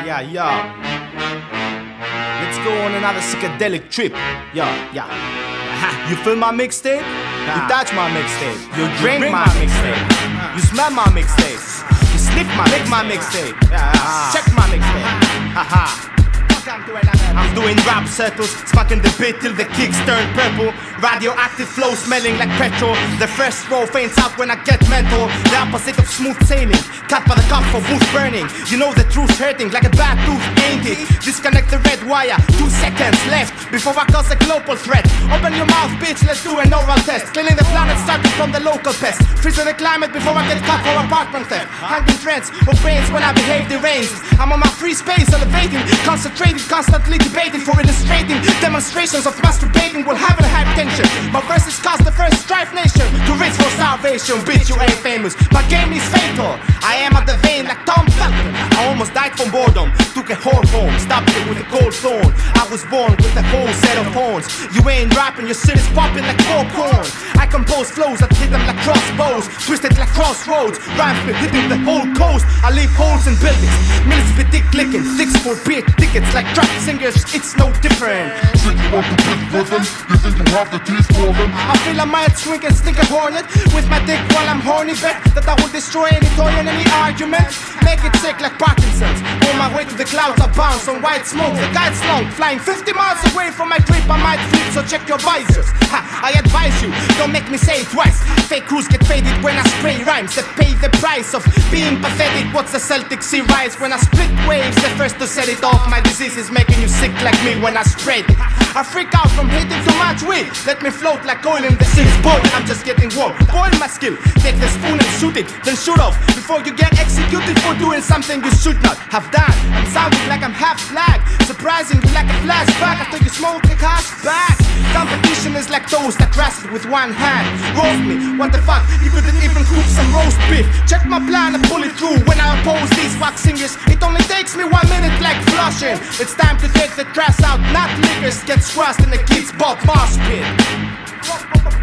Yeah. Let's go on another psychedelic trip. Yeah. You feel my mixtape? You touch my mixtape. You drink my mixtape. You smell my mixtape. You sniff my mixtape. Check my mixtape. I'm doing rap circles, sparking the beat till the kicks turn purple. Radioactive flow smelling like petrol. The first row faints out when I get mental. The opposite of smooth sailing, cut by the cup for booth burning. You know the truth's hurting like a bad tooth, ain't it? Disconnect the red wire, 2 seconds left before I cause a global threat. Open your mouth, bitch, let's do an oral test. Cleaning the planet starting from the local pest. Freezing the climate before I get cut for apartment theft. Hanging threads or brains when I behave deranged. I'm on my free space, elevating, concentrating, constantly debating for illustrating demonstrations of masturbating will have a high tension. My verses caused the first strife nation to reach for salvation. Bitch, you ain't famous, my game is fatal. I am at the vein like Tom Falcon. I almost died from boredom, took a whole home, stopped it with a cold thorn. I was born with a whole set of horns. You ain't rapping, your shit is popping like popcorn. I compose flows that hit them like crossbows, twisted like crossroads, rhymes been hitting the whole coast. I leave holes in buildings, minutes be dick clicking, 6 for beer tickets like trap singers, it's no different. Think you want to pick with them? You think you have the teeth for them? I feel I might swing and stick a hornet with my dick while I'm horny. Bet that I will destroy any toy and any argument. Make it sick like Parkinson's. On my way to the clouds I bounce on white smoke. The guide's long, flying 50 miles away from my grip. I might flip, so check your visors. I advise you, don't make me say it twice. Fake crews get faded when I spray rhymes that pay the price of being pathetic. What's the Celtic sea rise when I split waves? The first to set it off. My disease is making you sick like me when I spread it. I freak out from hitting too much weed. Let me float like oil in the sea. Boy, I'm just getting warm. Boil my skill. Take the spoon and shoot it, then shoot off before you get executed for doing something you should not have done. I'm sounding like I'm half black, surprising you like a flashback after you smoke a cash back. Competition is like those that grasp it with one hand. Roast me, what the fuck? You couldn't even cook some roast beef. Check my plan and pull it through when I oppose these wax singers. It only takes me 1 minute like flushing. It's time to take the trash out, not liquors get squashed in the kids' Bob Mosh pit.